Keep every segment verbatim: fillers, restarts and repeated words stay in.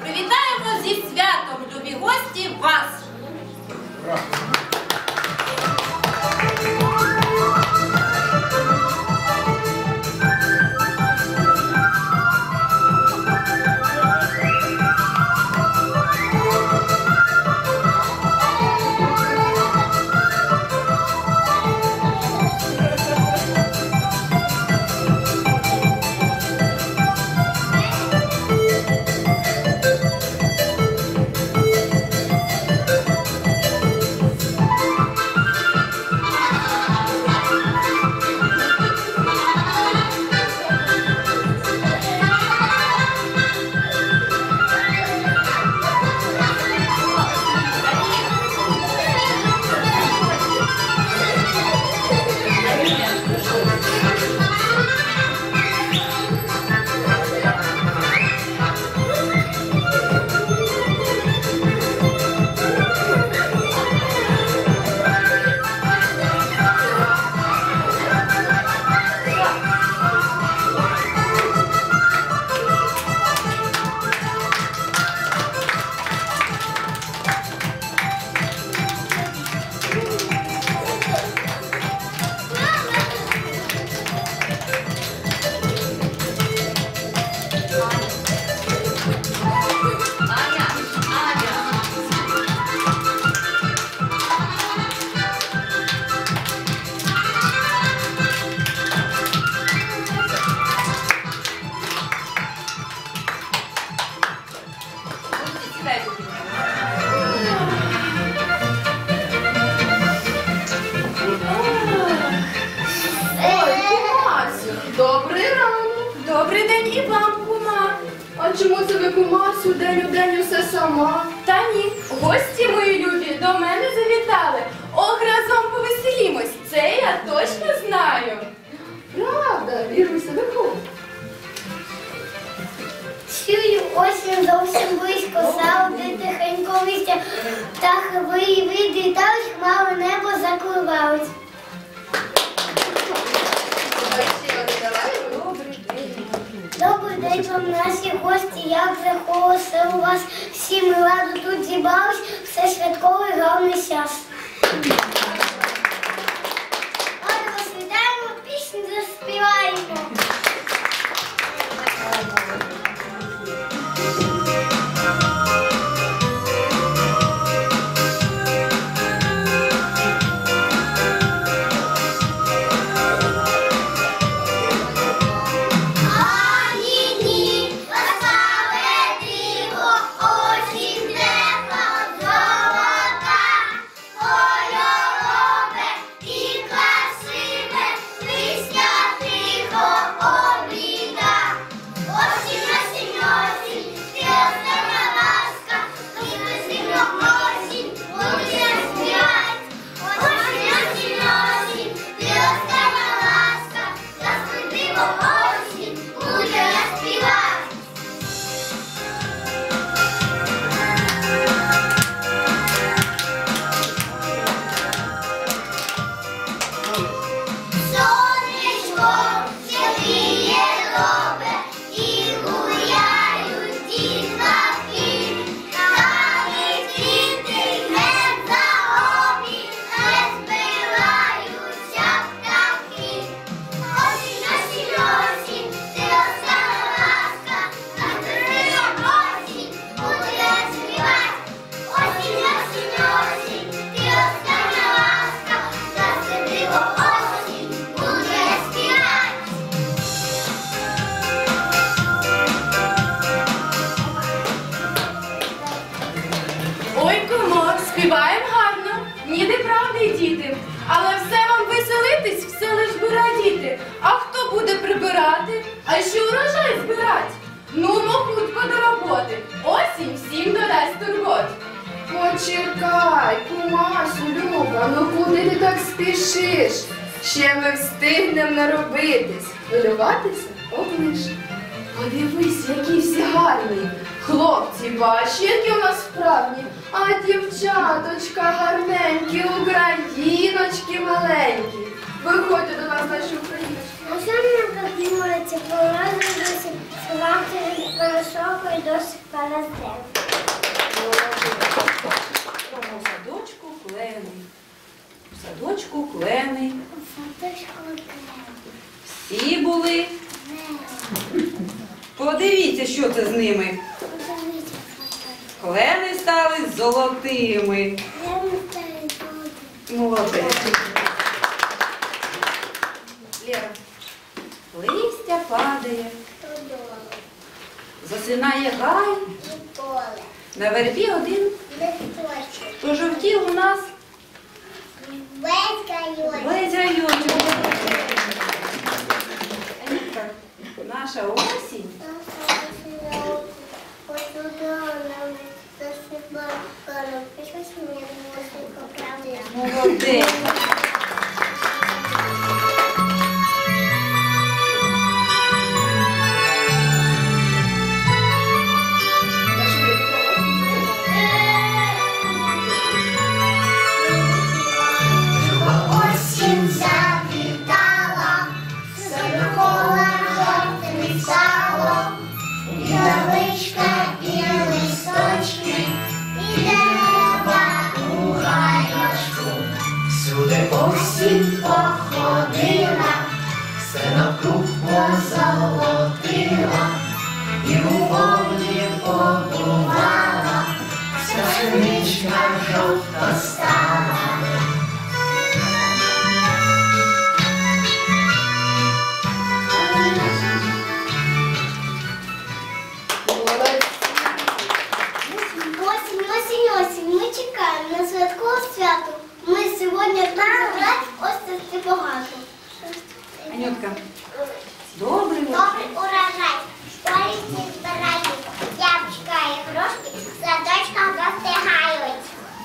привітаємо зі святом, любі гості, вас! Добрий ранок. Добрий день і вам, кума. А чому це ви, кумасю, день у день усе сама? Та ні, гості мої любі до мене завітали. Ох, разом повеселімось, це я точно знаю. Правда, Віруся, виходь. Чую, осінь зовсім близько, сауди тихенько листя, птахи виї відлітають, хмари небо закривають. Добрий день вам, наші гості, як захолося у вас, всі ми ладу тут зібрались, все святковий гарний час. Ладно, вас вітаємо, пісню заспіваємо. Співаємо гарно, ніде правди, діти, але все вам веселитись, все лиш би радіти. А хто буде прибирати, а ще урожай збирать? Ну, ну, хутко до роботи, осінь всім додасть турбот. Почекай, кумасю, Люба, ну куди ти так спішиш? Ще ми встигнемо наробитись, хвилюватися облиш. Подивись, які всі гарні. Хлопці, бачиш, які у нас справні, а дівчаточка гарненькі, україночки маленькі. Виходьте до нас, наші україночки. А що нам так думається, пора досить що вам через високий досить поросте. У садочку клени. У садочку клени. Всі були. Подивіться, що це з ними. Клени стали золотими. Молодець. Лера. Листя падає. Засинає гай. На вербі один. Пожовтів у нас весь райончик. Анютка, наша осінь. Молодець. Осінь завітала, все довкола жовтим стало, і травичка, і листочки, і дерева у гайочку. Всюди осінь походила, все навкруг позолотила, і у воді побувала, вся синичка жовта стала. Осінь, осінь, осінь, ми чекаємо на святкове свято. Ми сьогодні тут грати ось це багато. Анютка, добрий вечір. Добрий урожай, школі збирають, ябчика і грошки, садочкам достигають.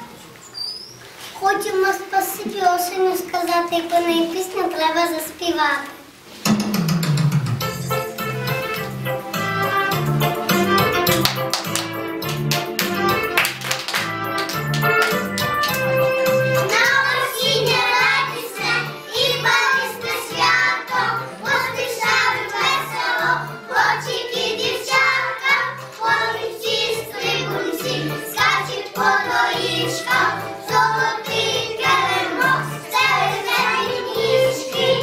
Хочемо спасибі осені сказати, і по неї пісню треба заспівати. Золотий килимок, стелить ніжки.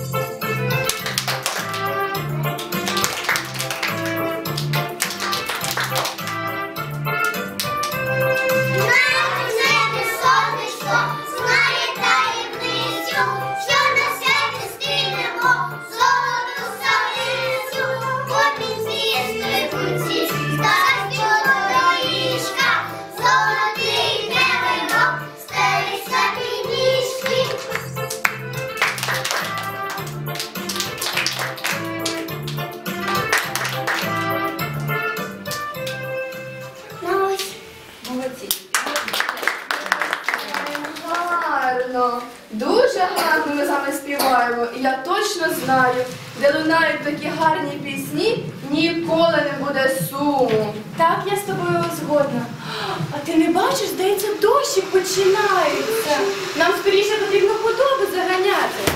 співаємо, і я точно знаю, де лунають такі гарні пісні, ніколи не буде суму. Так, я з тобою згодна. А ти не бачиш, здається, дощик починається. Нам скоріше потрібно худобу заганяти.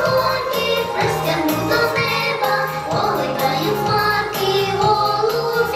Простягну до неба, полетаю хмарки, голуб.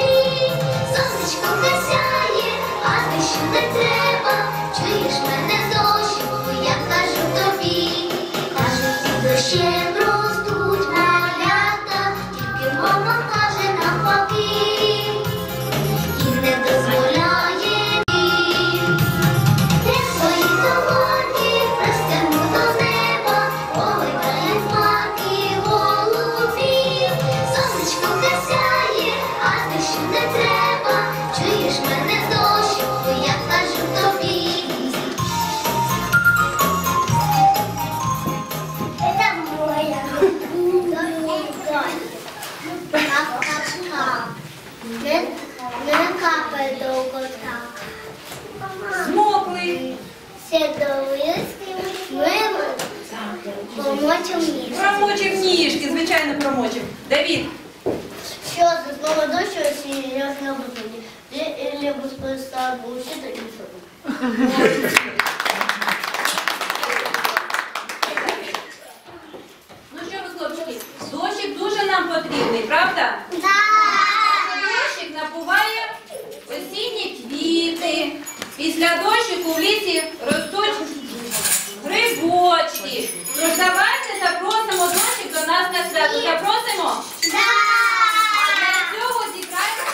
Ми промочимо ніжки. Промочив ніжки, звичайно, промочив. Давід, Що за слово дощу серйозно буде? Или безпоста бушити і ну що ви, хлопчики, дощик дуже нам потрібний, правда? Дощик напуває осінні квіти. Після дощику в лісі ростуть грибочки. Тож давайте запросимо дощик до нас на свято. Запросимо? А для цього зіграємо.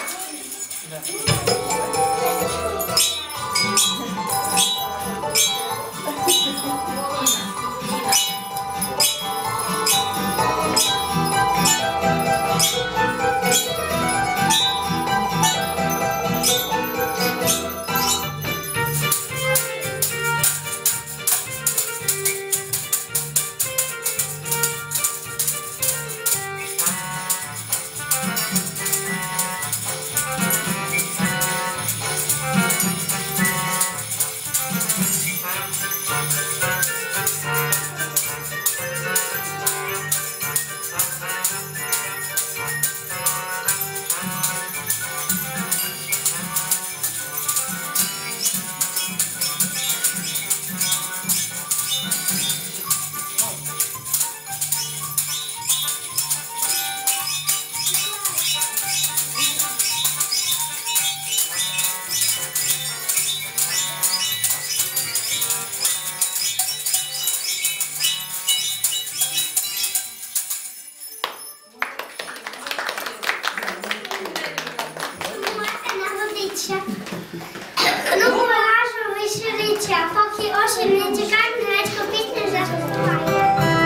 Ну, виражу виширича, поки осінь не тікає, гречко пісню заспіває.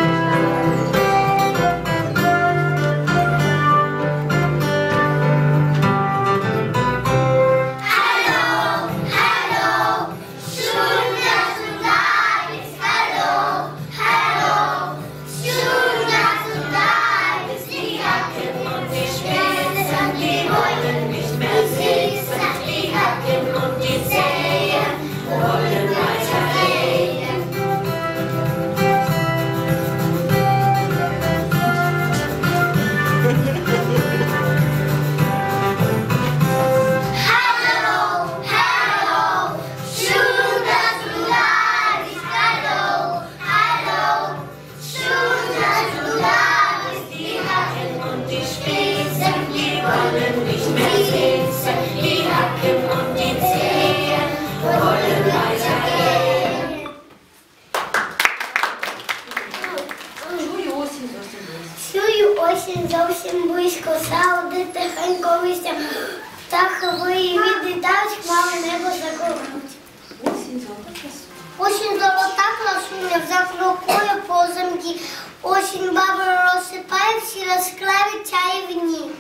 Осінь зовсім близько, сауди тихенько листя, птахи виї відлітають, хмари небо закривають. Осінь золота красуня. Осінь золота красуня, закрокує по землі, осінь баба розсипає, всі розкраві чаївні.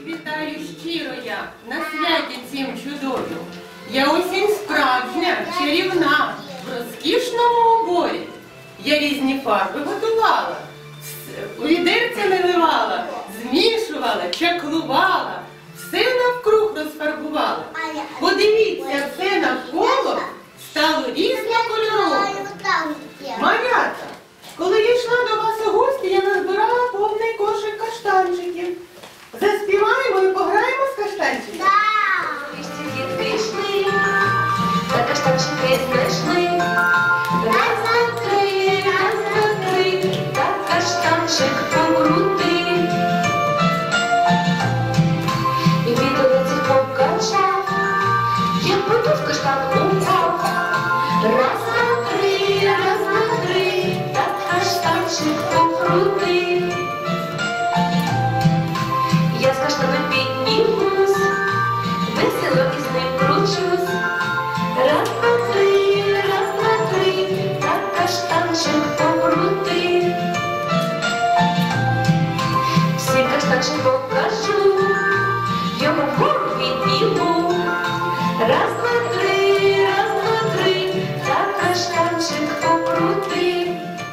вітаю щиро я на святі цім чудові. Я осінь справжня, чарівна, в розкішному оборі. Я різні фарби готувала, с- у відерця наливала, змішувала, чаклувала, все навкруг розфарбувала. Подивіться, все навколо стало різнокольорове. Малята, коли я йшла до вас у гості, я назбирала повний кошик каштанчиків. Заспіваємо і пограємо з каштанчиками? Квітки йшли, та каштанчики знайшли. Раз, два, три, раз, два, три, та каштанчик покрутив. І від олиці покачав, як потов каштан упав. Раз, два, три, раз, два, три, та каштанчик покрутив. Я з каштаном піднімусь, весело із ним кручусь. Раз, два, три, раз, два, три, так каштанчик покрутив. Всі каштанчик покажу, його вгору підніму. Раз, два, три, раз, два, три, так каштанчик покрутив.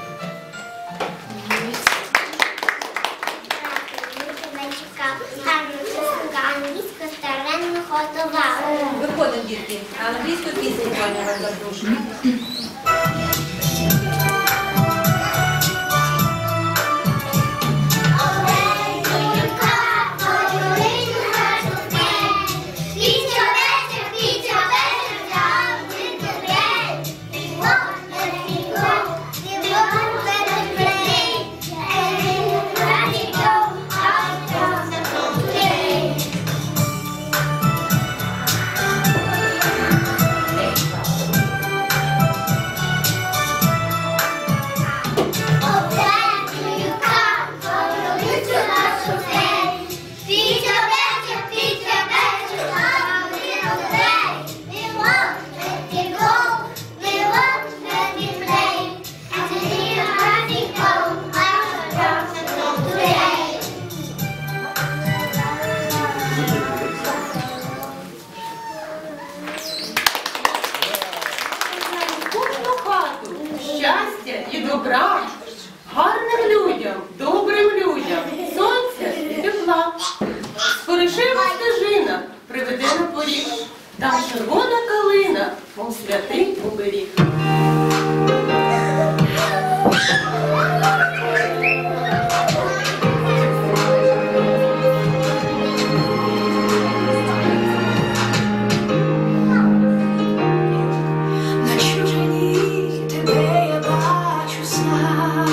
Англійську старанно готували. Виходимо, дітки, а англійську пісню Ваня вас запрошую. Кожну хату щастя і добра, гарним людям, добрим людям, сонця і тепла. Споришева стежина приведе на поріг, там червона калина, мов святий оберіг. На чужині тебе я бачу сна.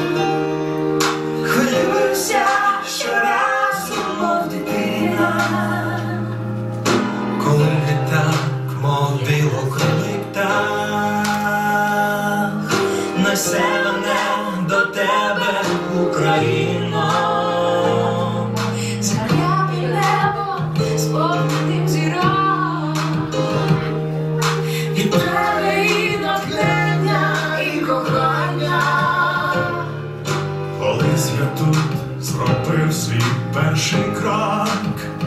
Хвилююся щоразу, мов дитина, коли літак, мов білокрилий птах, несе мене до тебе, Україно. Заря під небо сповненим зірок. Від тебе і натхнення, і кохання. Колись я тут зробив свій перший крок,